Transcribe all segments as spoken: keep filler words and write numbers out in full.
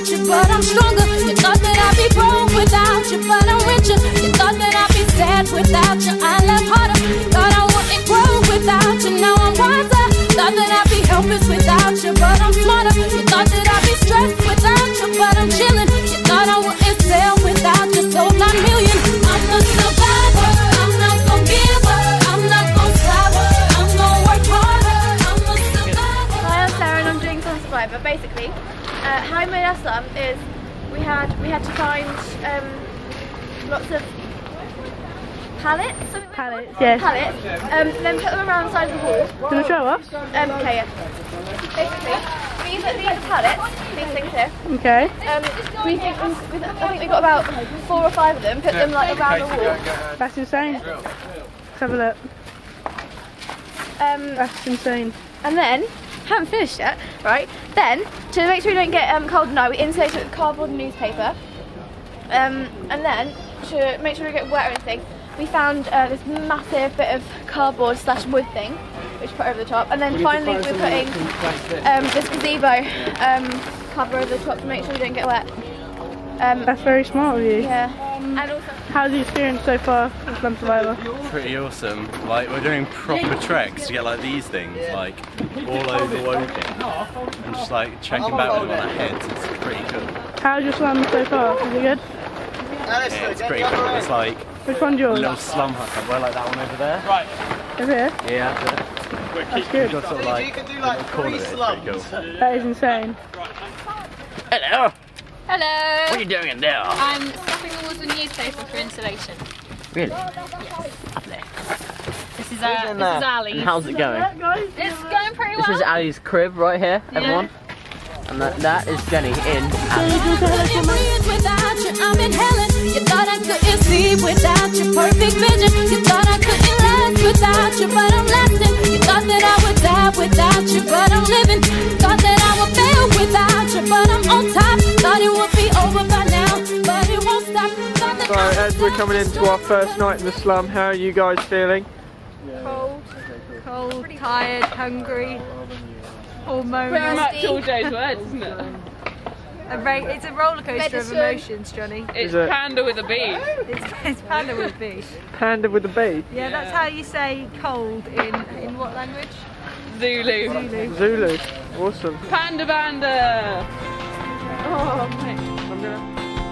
without you, but I'm stronger. You thought that I'd be broke without you, but I'm richer. You thought that I'd be sad without you, I laugh harder. You thought I wouldn't grow without you, now I'm wiser. Thought that I'd be helpless without you, but I'm smarter. You thought that I'd be stressed without you, but I'm chilling. You thought I wouldn't sell without you, sold nine million. I'm a survivor, I'm not gonna give up, I'm not gonna stop, I'm gonna work harder, I'm a survivor. Hi, I'm Sarah and I'm doing Slum Survivor. Basically, uh, how I made our slum is we had we had to find um, lots of pallets. Pallets, yes. Pallets. Um, then put them around the side of the wall. Do you want to show us? Um, okay, yeah. Basically, these are, these are pallets, these things here. Okay. Um, we think, we, I think we got about four or five of them, put them like around the wall. That's insane. Let's have a look. Um, That's insane. and then, haven't finished yet, right? Then, to make sure we don't get um, cold and night, we insulate it with cardboard and newspaper. Um, and then, to make sure we don't get wet or anything, we found uh, this massive bit of cardboard slash wood thing, which we put over the top, and then finally we're putting um, this gazebo um, cover over the top to make sure we don't get wet. Um, That's very smart of you. yeah. And also, How's the experience so far with Slum Survivor? Pretty awesome. Like, we're doing proper treks to get like these things, like all over Woking, and just like checking back with them on our heads. It's pretty cool. How's your slum so far? Is it good? Yeah, it's pretty cool. It's like Which one's a yours? little slum hut. We're like that one over there. Right. Over here? Yeah, that's it. That's good. Got sort of like a little corner of it. It's pretty cool. That is insane. Hello. Hello! What are you doing in there? I'm stuffing the walls with newspaper for insulation. Really? Yes. Up there. This is, uh, this is Ali. And how's it going? It's going pretty well. This is Ali's crib right here, everyone. And that, that is Jenny in Ali. Without you, I'm in heaven. You thought I couldn't see without your perfect vision. You thought I couldn't last without you, but I'm lasting. You thought that I would die without you, but I'm living. Thought that I would fail without you, but I'm on top. Thought it would be over by now, but it won't stop. So as we're coming into our first night in the slum, how are you guys feeling? Cold, cold, tired, hungry, hormones. Pretty much all Joe's words, isn't it? A ra it's a roller coaster of emotions, Johnny. It's it? panda with a B. It's, it's panda with a B. Panda with a B? Yeah, that's how you say cold in in what language? Zulu. Zulu. Zulu. Awesome. Panda banda. Oh, mate. I'm gonna...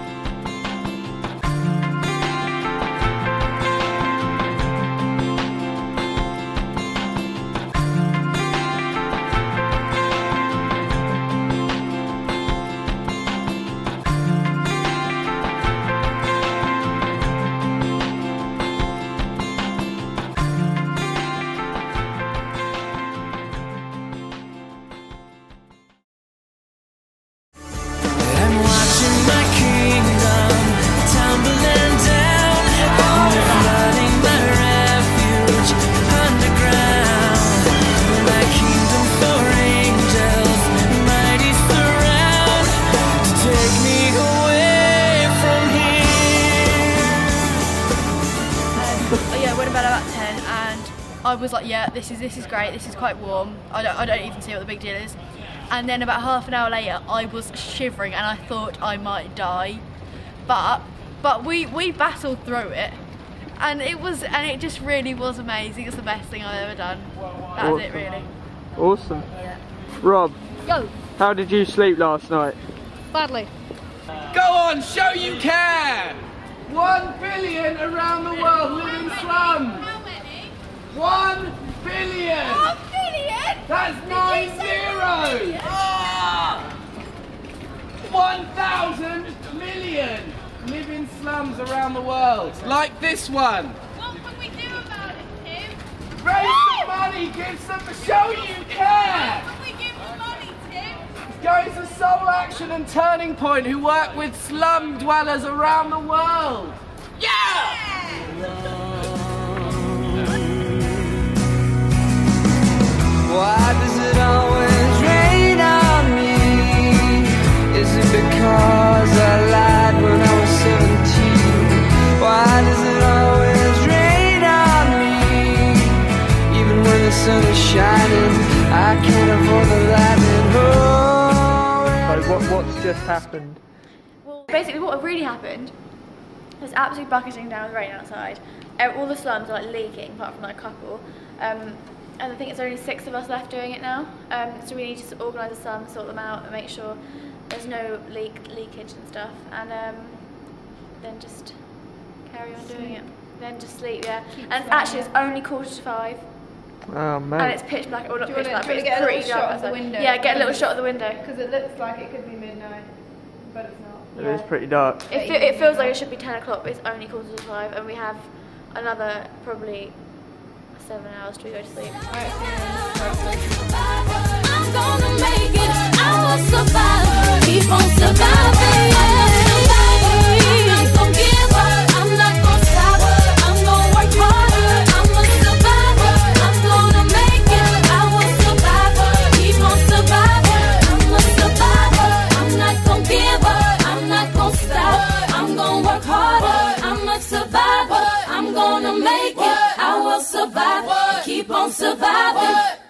I was like, yeah, this is this is great. This is quite warm. I don't I don't even see what the big deal is. And then about half an hour later, I was shivering and I thought I might die. But but we we battled through it, and it was and it just really was amazing. It's the best thing I've ever done. That's awesome. it, really. Awesome. Yeah. Rob, Yo. how did you sleep last night? Badly. Go on, show you care. One billion around the world live in slums. One billion! One billion? That's nine zeros! Ah! One thousand million live in slums around the world, like this one. What can we do about it, Tim? Raise some money, give some, show you care! What can we give them money, Tim? Going to Soul Action and Turning Point, who work with slum dwellers around the world. Yeah! Why does it always rain on me? Is it because I lied when I was seventeen? Why does it always rain on me? Even when the sun is shining, I can't avoid the lightning. Oh, So What, what's just happened? Well, basically what really happened was absolutely bucketing down with rain outside. All the slums are like leaking, apart from like a couple. Um, and I think it's only six of us left doing it now. Um, so we need to organise the slums, sort them out, and make sure there's no leak, leakage and stuff. And um, then just carry on doing it. Then just sleep, yeah. Keep and actually, it's only quarter to five. Oh man. And it's pitch black, or not pitch black, but it's get a pretty little dark shot of the outside. window? Yeah, get a little shot of the window. Because it looks like it could be midnight, but it's not. It is pretty dark. It, fe it feels like it should be ten o'clock, but it's only quarter to five, and we have another probably seven hours to go to sleep. I'm gonna make it, I will survive, keep on surviving, I'm not gonna give up, I'm not gonna stop, I'm gonna work hard, I'm a survivor, I'm gonna make it, I will survive, keep on surviving, I'm a survivor, I'm not gonna give up, I'm not gonna stop, I'm gonna work harder, I'm a survivor, I'm gonna make it, I will survive, keep on surviving.